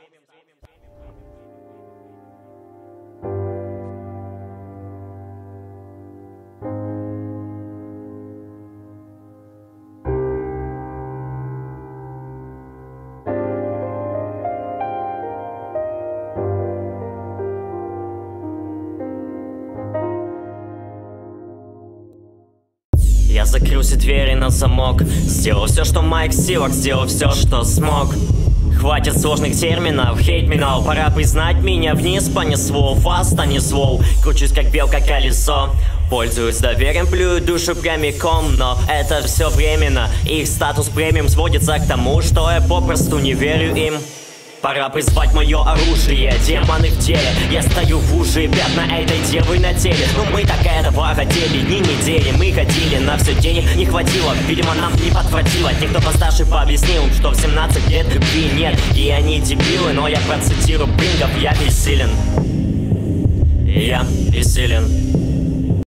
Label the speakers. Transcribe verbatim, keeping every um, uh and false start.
Speaker 1: Я закрыл все двери на замок, сделал все, что в моих силах, сделал все, что смог. Хватит сложных терминов, хейт минал, пора признать, меня вниз понесло, фаст, а не свол. Кручусь как белка колесо, пользуюсь доверием, плюю душу прямиком. Но это все временно, их статус премиум сводится к тому, что я попросту не верю им. Пора призвать мое оружие, демоны в теле. Я стою в уши, пятна этой девы на теле. Но мы так этого хотели, дни недели. Мы ходили на все, денег не хватило. Видимо, нам не подхватило. Те, кто постарше, пообъяснил, что в семнадцать лет любви нет. И они дебилы, но я процитирую Брингов, я бессилен. Я бессилен.